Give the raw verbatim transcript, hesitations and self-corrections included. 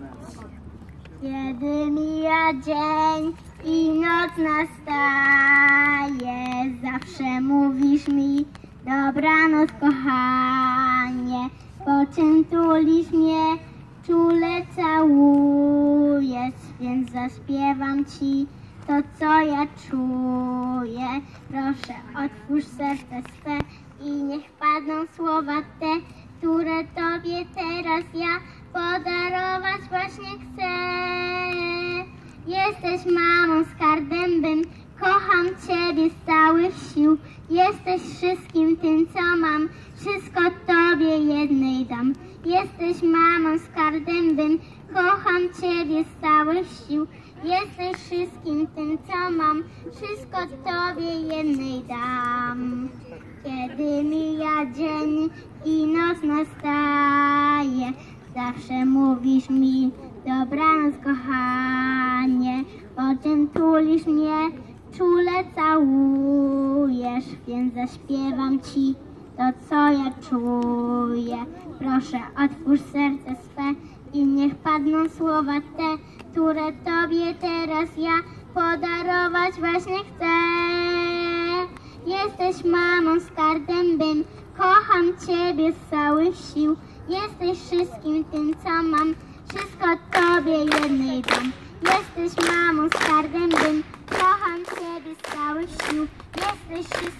Kiedy mija dzień i noc nastaje, zawsze mówisz mi dobranoc, kochanie, po czym tulisz mnie, czule całujesz, więc zaśpiewam ci to, co ja czuję. Proszę, otwórz serce swe i niech padną słowa te, które tobie teraz ja podarować właśnie chcę. Jesteś mamą, skarbem, kocham ciebie z całych sił. Jesteś wszystkim tym, co mam, wszystko tobie jednej dam. Jesteś mamą, skarbem, kocham ciebie z całych sił. Jesteś wszystkim tym, co mam, wszystko tobie jednej dam. Kiedy mija dzień i noc nastaje, zawsze mówisz mi dobranoc, kochanie, po czym tulisz mnie, czule całujesz, więc zaśpiewam ci to, co ja czuję. Proszę, otwórz serce swe i niech padną słowa te, które tobie teraz ja podarować właśnie chcę. Jesteś mamą, skarbem, kocham ciebie z całych sił. Jesteś wszystkim tym, co mam, wszystko tobie jednej dam. Jesteś mamą, skarbem, kocham ciebie z całych sił. Jesteś wszystkim